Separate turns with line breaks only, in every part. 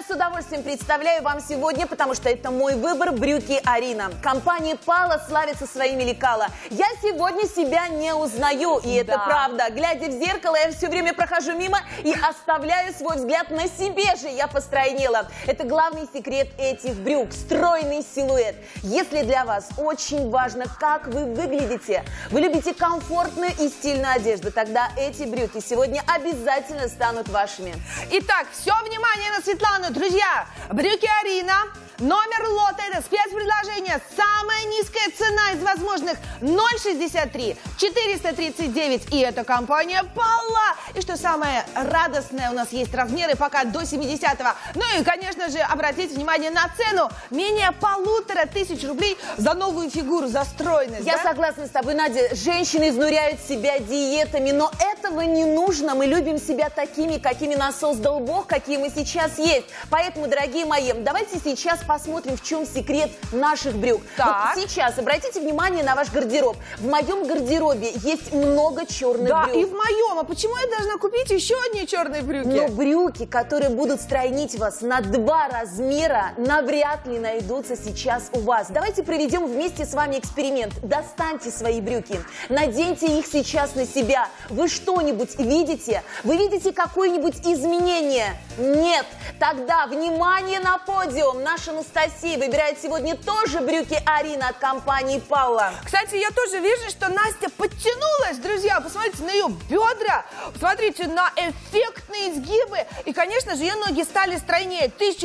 с удовольствием представляю вам сегодня, потому что это мой выбор, брюки Арина. Компания Пала славится своими лекала. Я сегодня себя не узнаю, и это правда. Глядя в зеркало, я все время прохожу мимо и оставляю свой взгляд на себе же. Я постройнела. Это главный секрет этих брюк – стройный силуэт. Если для вас очень важно, как вы выглядите, вы любите комфортную и стильную одежду, тогда эти брюки сегодня обязательно станут вашими.
Итак, все внимание на Светлану, друзья. Брюки Арина. Номер лота – это спецпредложение. Самая низкая цена из возможных – 0,63, 439. И это компания Пала. И что самое радостное, у нас есть размеры пока до 70-го. Ну и, конечно же, обратите внимание на цену. Менее 1500 рублей за новую фигуру, за стройность.
Я согласна с тобой, Надя. Женщины изнуряют себя диетами, но этого не нужно. Мы любим себя такими, какими нас создал Бог, какие мы сейчас есть. Поэтому, дорогие мои, давайте сейчас посмотрим, в чем секрет наших брюк. Вот сейчас обратите внимание на ваш гардероб. В моем гардеробе есть много черных брюк.
Да, и в моем. А почему я должна купить еще одни черные брюки?
Но брюки, которые будут стройнить вас на 2 размера, навряд ли найдутся сейчас у вас. Давайте проведем вместе с вами эксперимент. Достаньте свои брюки, наденьте их сейчас на себя. Вы что-нибудь видите? Вы видите какое-нибудь изменение? Нет. Тогда внимание на подиум. Наша Анастасия выбирает сегодня тоже брюки Арина от компании Пала.
Кстати, я тоже вижу, что Настя подтянулась, друзья. Посмотрите на ее бедра, посмотрите на эффектные изгибы. И, конечно же, ее ноги стали стройнее.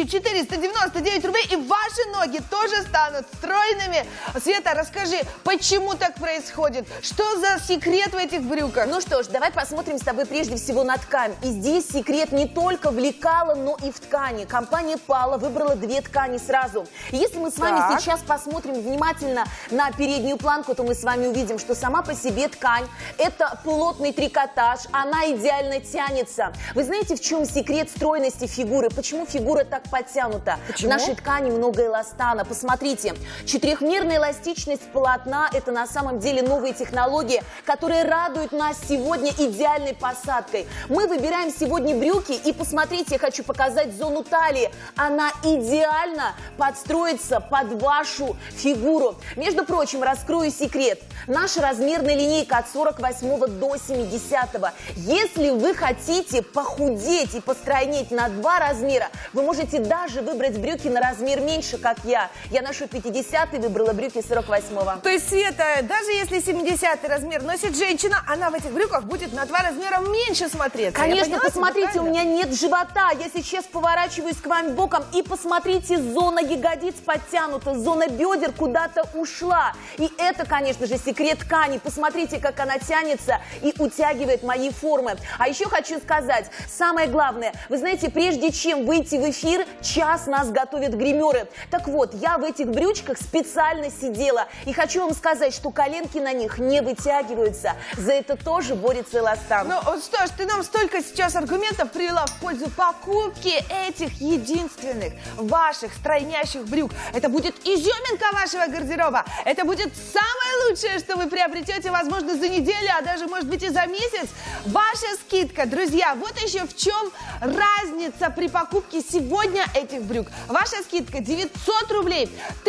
1499 рублей, и ваши ноги тоже станут стройными. Света, расскажи, почему так происходит? Что за секрет в этих брюках?
Ну что ж, давай посмотрим с тобой прежде всего на ткань. И здесь секрет не только в лекало, но и в ткани. Компания Пала выбрала 2 ткани сразу. Если мы с вами сейчас посмотрим внимательно на переднюю планку, то мы с вами увидим, что сама по себе ткань – это плотный трикотаж, она идеально тянется. Вы знаете, в чем секрет стройности фигуры? Почему фигура так подтянута?
Почему?
В нашей ткани много эластана. Посмотрите, 4-мерная эластичность полотна – это на самом деле новые технологии, которые радуют нас сегодня идеальной посадкой. Мы выбираем сегодня брюки, и посмотрите, я хочу показать зону талии. Она идеально подстроится под вашу фигуру. Между прочим, раскрою секрет. Наша размерная линейка от 48 до 70. Если вы хотите похудеть и постройнеть на 2 размера, вы можете даже выбрать брюки на размер меньше, как я. Я ношу 50 и выбрала брюки 48-го.
То есть, Света, даже если 70 размер носит женщина, она в этих брюках будет на 2 размера меньше смотреться.
Конечно, посмотрите, у меня нет живота. Я сейчас поворачиваюсь к вам боком, и посмотрите, зона ягодиц подтянута, зона бедер куда-то ушла. И это, конечно же, секрет ткани. Посмотрите, как она тянется и утягивает мои формы. А еще хочу сказать, самое главное, вы знаете, прежде чем выйти в эфир, час нас готовят гримеры. Так вот, я в этих брючках специально сидела. И хочу вам сказать, что коленки на них не вытягиваются. За это тоже борется эластан.
Ну что ж, ты нам столько сейчас аргументов привела в пользу покупки этих единственных ваших стройнящих брюк. Это будет изюминка вашего гардероба. Это будет самое лучшее, что вы приобретете, возможно, за неделю, а даже, может быть, и за месяц. Ваша скидка, друзья, вот еще в чем разница при покупке сегодня этих брюк. Ваша скидка 900 рублей,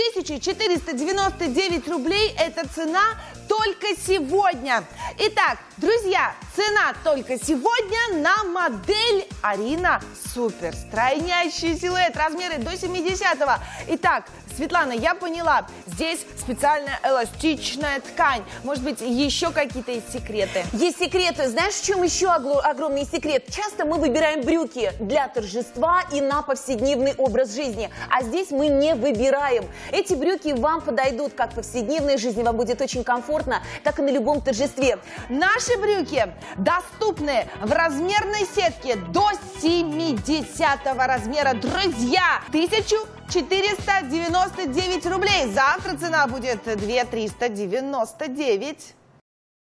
1499 рублей – это цена только сегодня. Итак, друзья, цена только сегодня на модель Арина Супер. Стройнящий силуэт, размеры до 70-го. Итак, Светлана, я поняла, здесь специальная эластичная ткань. Может быть, еще какие-то есть секреты?
Есть секреты. Знаешь, в чем еще огромный секрет? Часто мы выбираем брюки для торжества и на повседневный образ жизни. А здесь мы не выбираем. Эти брюки вам подойдут как в повседневной жизни, вам будет очень комфортно, так и на любом торжестве.
Наши брюки доступны в размерной сетке до 70 размера. Друзья, 1499 рублей. Завтра цена будет 2399.